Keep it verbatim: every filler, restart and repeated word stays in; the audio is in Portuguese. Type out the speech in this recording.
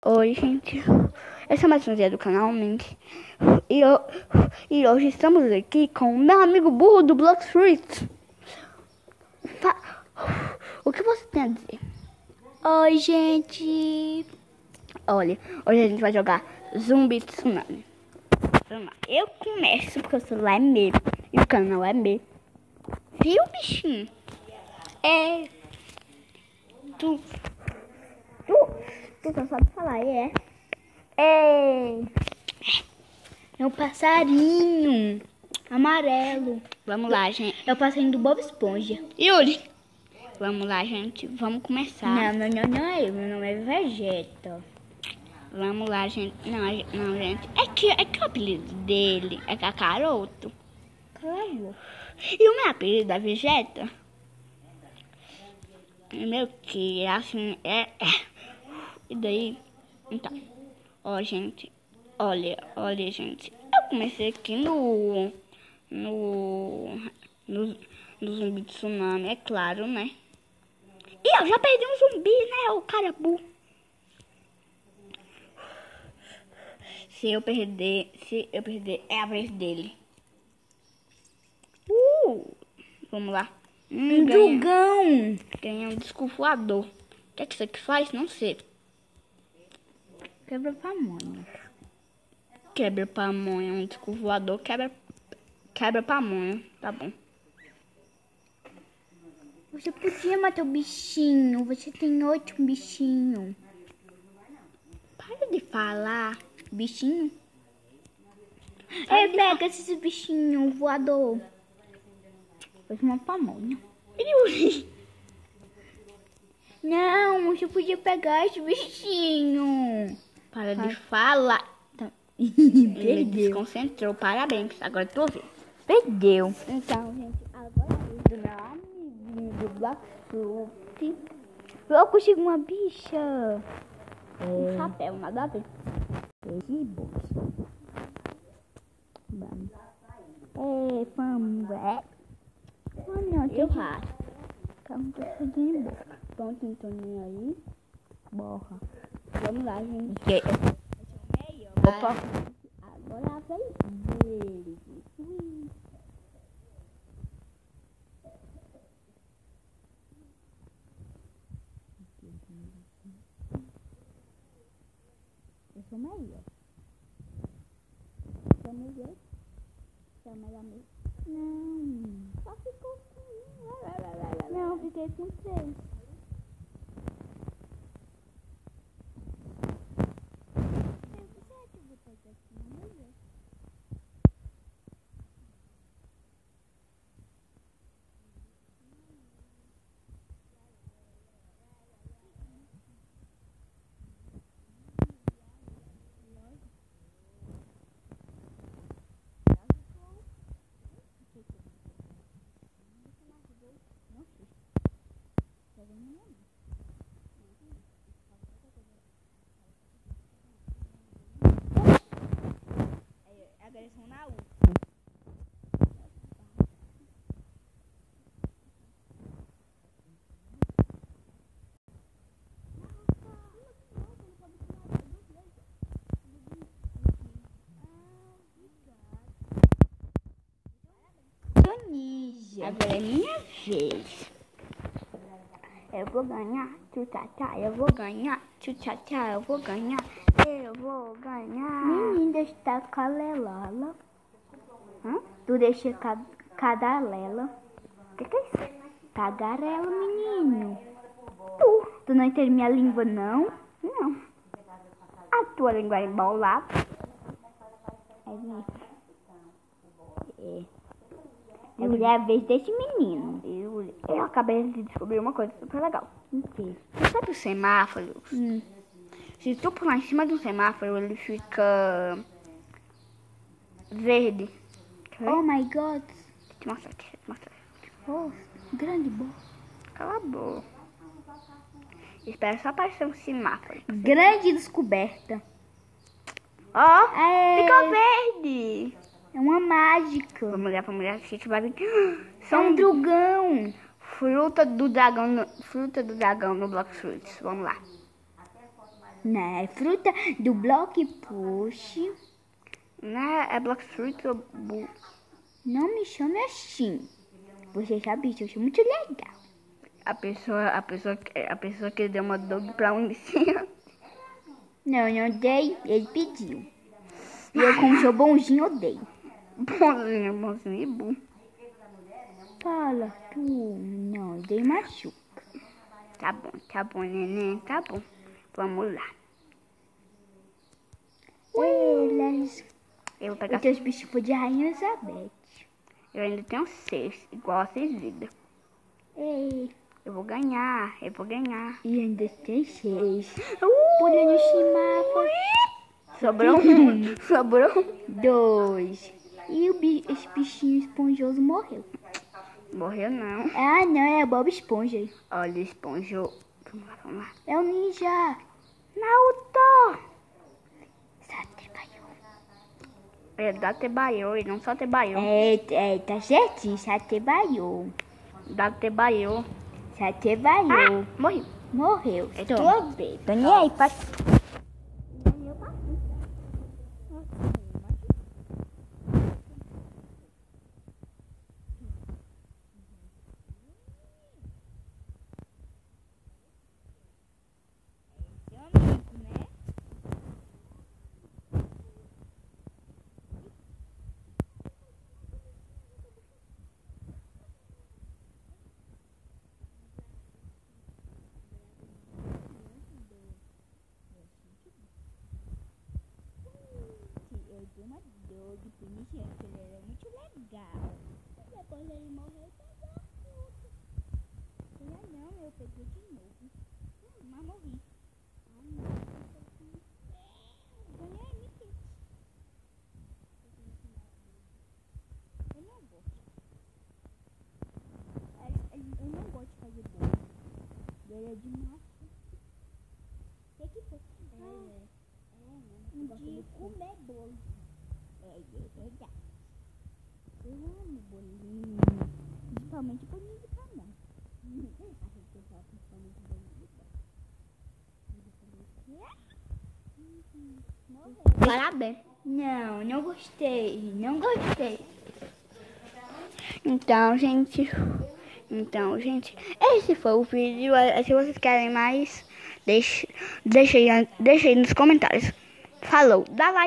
Oi, gente. Eu sou a Matinha do canal Mink. E, eu, e hoje estamos aqui com o meu amigo burro do Blox Fruits. O que você tem a dizer? Oi, gente. Olha, hoje a gente vai jogar Zumbi Tsunami. Vamos lá. Eu começo porque o celular é meu e o canal é meu. Viu, bichinho? É. Tu. Tu. Tu só sabe falar, é. É. É um passarinho amarelo. Vamos lá, gente. É o passarinho do Bob Esponja. Yuri. Vamos lá, gente. Vamos começar. Não, não, não, não é eu. Meu nome é Vegeta. Vamos lá, gente. Não, não, gente. É que, é que o apelido dele é Kakaroto. Claro. E o meu apelido é Vegeta. Meu que assim é, é. E daí? Então. Ó, gente. Olha, olha, gente. Eu comecei aqui no. No. No, no Zumbi Tsunami, é claro, né? E eu já perdi um zumbi, né? O cara burro. Se eu perder, se eu perder, é a vez dele. Uh! Vamos lá. Hum, um dragão. Ganhei um disco voador. O que é que isso aqui faz? Não sei. Quebra pamonha. Quebra pamonha. Um disco voador quebra, quebra pamonha. Tá bom. Você podia matar o bichinho. Você tem oito bichinhos. Para de falar. Bichinho? Para É, pega esses bichinhos voador. Faz uma pamonha. Yuri. Não, você podia pegar esse bichinho. Para Para. de falar. Tá. Ele Perdeu. desconcentrou. Parabéns. Agora tu vê. Perdeu. Então, gente, agora é a vez do meu amiguinho do Blox Fruits. Eu consigo uma bicha. Um é... chapéu, nada a ver. Que bolsa. Vamos. É, vamos. É. Oh, não, Eu rato. Calma, tô fazendo boca. Pronto, Antoninho aí. Borra. Vamos lá, gente. Que? Opa. Agora a vez dele. Ui. Eu sou melhor. Vamos ver. Se é melhor mesmo. Não. Só ficou com... Não, fiquei com três. Agora eles vão na U. Nígia. Agora é minha vez. Eu vou ganhar, tchutchá, eu vou ganhar, tchutchá, eu vou ganhar, eu vou ganhar. Menina está calelala. Hã? Tu deixa ca cadalela. O que, que é isso? Tagarela, menino. Tu. Tu não entende minha língua, não? Não. A tua língua é embolada. É isso. É. Agora é a vez desse menino. Eu, eu acabei de descobrir uma coisa super legal. O quê? Você sabe os semáforos? Hum. Se tu pular em cima de um semáforo, ele fica verde. Quer ver? Oh my god. Deixa eu te mostrar aqui, deixa eu te mostrar. Oh, grande boa. Cala a boca. Espera só aparecer um semáforo. Grande descoberta. Ó, É. ficou verde. É uma mágica. Vamos olhar pra mulher, a gente vai ver. É um dragão. Fruta do dragão, no, fruta do dragão no Blox Fruits. Vamos lá. Não, é fruta do Block Push. Né? É Block Fruit ou bu... Não me chame assim. Você sabe isso, eu sou muito legal. A pessoa, a pessoa, a pessoa que deu uma dog pra um bichinho. Não, não dei, ele pediu. E eu, como sou bonzinho, eu dei. Bonzinho, bonzinho e bu. Fala, tu. Não, dei machuca. Tá bom, tá bom, neném, tá bom. Vamos lá. Elas. Eu vou pegar... Os teus bichos foram de Rainha Elizabeth. Eu ainda tenho seis, igual a seis vidas. Ei. Eu vou ganhar, eu vou ganhar. E ainda tem seis. Uh! Pulando no semáforo. Sobrou um, sobrou um. Dois. E o bi esse bichinho esponjoso morreu. Morreu não. Ah, não, é o Bob Esponja. Olha, esponjou. Vamos lá, vamos lá. É o ninja. Naruto! Satebaiô. É Datebaiô e não só Tebaiô. É, é, tá certinho. Satebaiô. Datebaiô. Satebaiô. Ah, morri. Morreu. É Toma. tua vez. Tô nem aí, pai. Eu dei uma dor de punição, porque ele era muito legal. Depois ele morreu e pegou a fruta. Não, não, eu peguei de novo. Mas morri. Ah, não. Ganhei, me quis. Eu não gosto. Eu não gosto de fazer bolo. Ele é de massa. O que foi? É, é, um dia comer bolo. É, é verdade. Eu amo bolinho. Principalmente bolinho de pamonha. A gente fala principalmente bolinho de pamonha. Parabéns. Não, não gostei. Não gostei. Então, gente... Então, gente... Esse foi o vídeo. Se vocês querem mais... Deixe, deixe, aí- deixe aí nos comentários. Falou. Dá like.